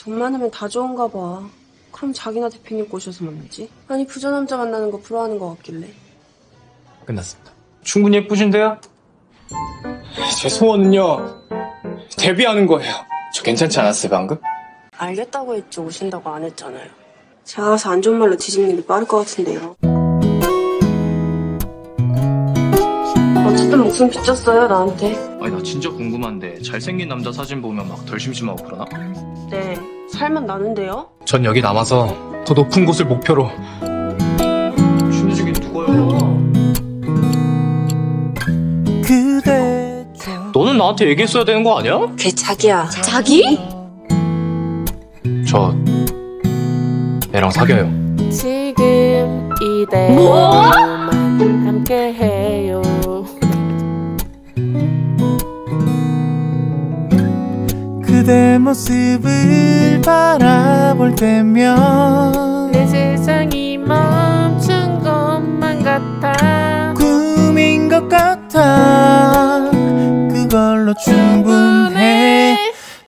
돈 많으면 다 좋은가 봐. 그럼 자기나 대표님 꼬셔서 만나지? 아니 부자 남자 만나는 거 부러워하는 거 같길래. 끝났습니다. 충분히 예쁘신데요? 제 소원은요, 데뷔하는 거예요. 저 괜찮지 않았어요, 방금? 알겠다고 했지 오신다고 안 했잖아요. 제가 가서 안 좋은 말로 뒤집는 게 빠를 것 같은데요. 어쨌든 목숨 빚졌어요 나한테. 아니, 나 진짜 궁금한데 잘생긴 남자 사진 보면 막 덜 심심하고 그러나? 네, 살만 나는데요? 전 여기 남아서 더 높은 곳을 목표로. 신우식이 누구예요? 너는 나한테 얘기했어야 되는 거 아니야? 걔 자기야. 자기? 저 애랑 사겨요. 지금 이대로만 함께해요. 그대 모습을 바라볼 때면 내 세상이 멈춘 것만 같아. 꿈인 것 같아. 그걸로 충분히